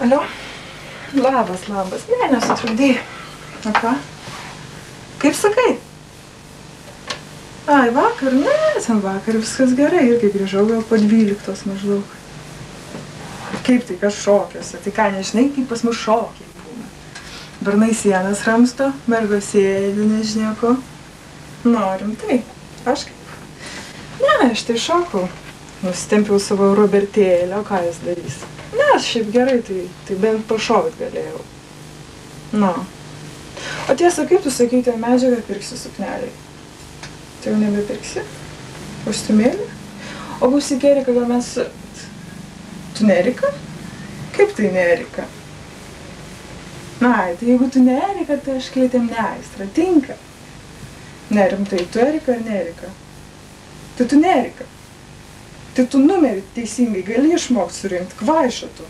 Alio? Labas. Ne, nesutrukdėjai. O ką? Kaip sakai? Ai, vakar? Ne, ten vakar viskas gerai. Irgi grįžau gal po 12 maždaug. Kaip tai, kas šokiuose? Tai ką, nežinai, kaip pas mus šokiai būna. Bernai sienas ramsto, mergos sėdi, nežinia ko. Rimtai. Aš kaip? Ne, aš tai šokau. Nustempiau savo Robertėlę, o ką jis darys? Ne, aš šiaip gerai, tai bent pašovit galėjau. O tiesa, kaip tu sakai, tai medžiagą pirksi sukneliai? Tai jau nebepirksi? Kostiumėlį? O būsi Erika, gal mes... Tu ne Erika? Kaip tai ne Erika? Tai jeigu tu ne Erika, tai aš kvietėm ne Aistrą. Tinka? Ne, rimtai, tu Erika ar ne Erika? Tai tu ne Erika. Tai tu numerį teisingai gali išmokti surinkti, kvaišą tu.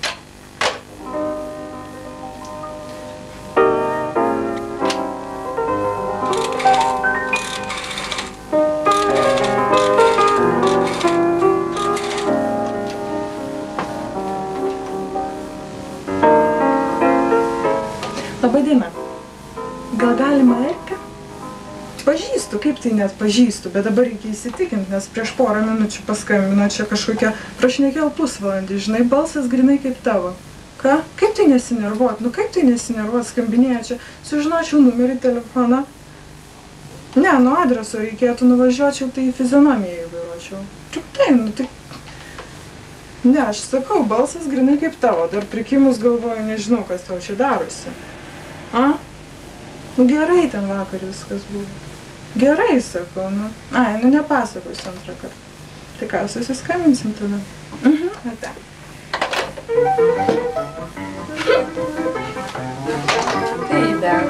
Labadiena. Gal galima Erika? Pažįstu, kaip tai net pažįstu, bet dabar reikia įsitikinti, nes prieš porą minučių paskambino čia kažkokia prašnekėl pusvalandį, žinai, balsas grinai kaip tavo. Ką? Kaip tai nesinervuot? Kaip tai nesinervuot, skambinėja čia, sužinočiau numerį telefoną. Ne, nuo adreso reikėtų nuvažiuočiau, tai į fizionomiją įvairuočiau. Tai. Ne, aš sakau, balsas grinai kaip tavo, dar prikimus galvoju, nežinau, kas tau čia darosi. Gerai ten vakar viskas buvo. Gerai, sakau, nepasakosiu antrą kartą. Tai ką, susiskambinsim tada? Ate. Tai dar.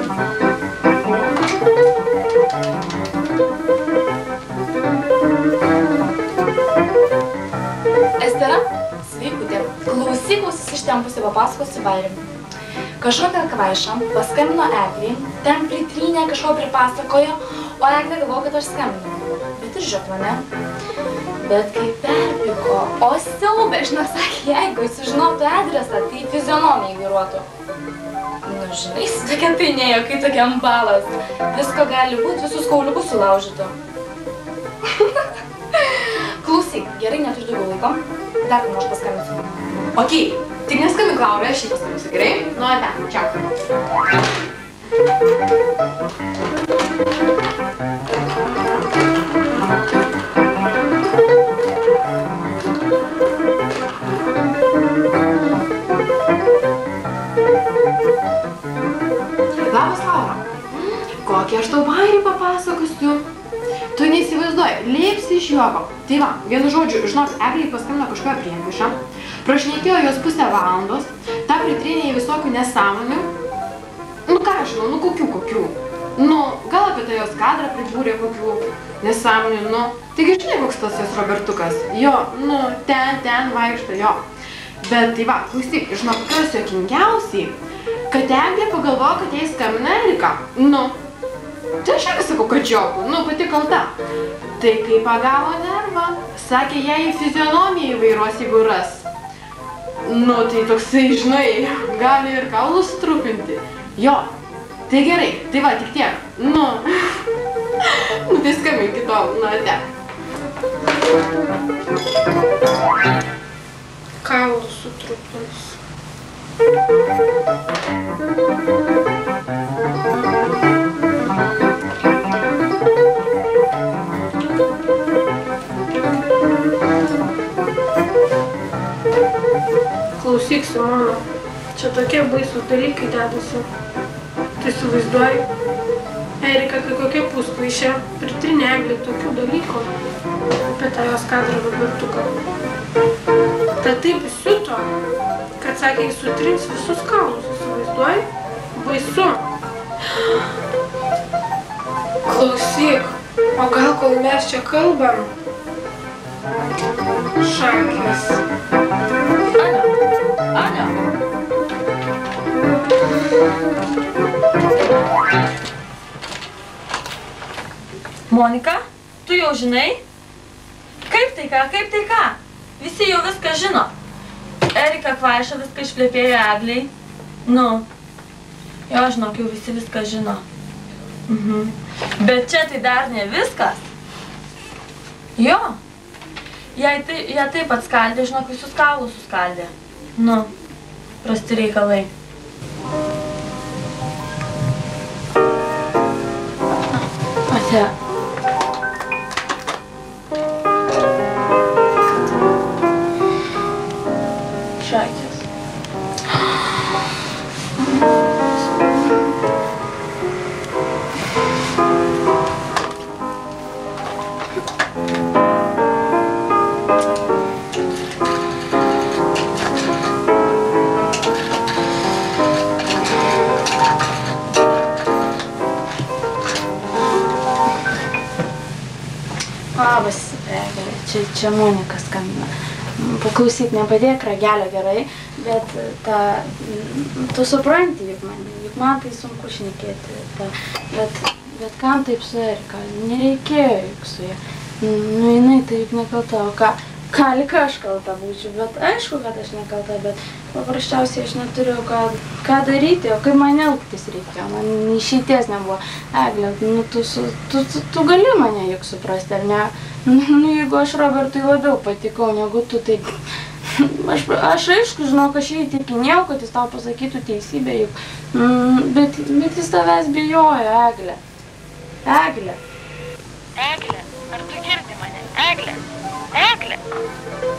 Estera, sveikutė. Klausyklausis ištempusi papasakosiu Bairim. Kažkokią kvaišą paskambino Eglei, ten pritrynė kažko pripasakojo, o Eglė galvojo, kad aš skambinu. Bet ir žiūrėk mane. Bet kai perpiko, o siaubė, žinok, sakė, jeigu sužinotų adresą, tai fizionomiją įvairuotų. Žinai, tokia tai nejokai tokiam balas. Visko gali būti, visus kauliukus sulaužytų. Klausyk, gerai, neturiu daugiau laiko. Dar kam aš paskambinsiu. Okei. Tik neskambink Laurai, aš jį paskambinsiu, gerai? Ate, čiau. Labas, Laura. Kokį aš tau bairį papasakosiu? Tu neįsivaizduoji, lėpsi iš juoko. Tai va, vienu žodžiu, žinok, Eglei paskambino kažkokią priekaišą. Prašnekėjo jos pusę valandos, ta pritrynė į visokių nesąmonių. Ką aš žinau, kokių. Gal apie tai jos kadrą pribūrė kokių nesąmonių, Taigi žinai, koks tas jos Robertukas. Jo, ten vaikšto, jo. Bet tai va, klausyk, žinok, kas juokingiausiai, kad Eglė pagalvojo, kad jai skambina Erika. Tai aš irgi sakau, kad džiaugu, pati kalta. Tai kai pagavo nervą, sakė, jai į fizionomiją įvairuos, jeigu ras. Tai toksai, žinai, gali ir kaulus sutrupinti. Jo, tai gerai, tai va, tik tiek. Tai skambink kitol, ate. Kaulus sutrupins. Klausyk, Simona, čia tokie baisūs dalykai dedasi. Tai įsivaizduoji, Erika, kai kokia puskvaišė, pritrynė Eglei tokių dalykų apie tą jos kadrą Robertuką. Tai taip įsiuto, kad sakė, jis sutrins visus kaulus, įsivaizduoji? Baisu. Klausyk, o gal kol mes čia kalbam? Šakės. Alia. Monika, tu jau žinai? Kaip tai ką? Visi jau viską žino. Erika kvaiša viską išplepėjo Egliai. Nu, jo, žinok, jau visi viską žino. Bet čia tai dar ne viskas. Jo. Ją taip atskaldė, žinok, visus kaulus suskaldė. Nu, prasti reikalai. Ate. Šakės. Labas, Eglė, čia Monika skambina. Paklausyk, nepadėk ragelio gerai, bet tu supranti, juk man tai sunku šnekėti, bet kam taip su Erika, nereikėjo juk su ja. Nu, jinai tai juk nekalta, o ką lyg aš kalta būčiau, bet aišku, kad aš nekalta, bet paprasčiausiai aš neturiu ką daryti, o kaip man elgtis reikėjo, man išeities nebuvo. Eglė, nu, tu gali mane juk suprasti, ar ne? Nu, jeigu aš Robertui labiau patikau negu tu, tai aš aišku, žinok, aš jį įtikinėjau, kad jis tau pasakytų teisybę juk, bet jis tavęs bijojo, Eglė. Eglė. Eglė, ar tu girdi mane? Eglė. Eglė.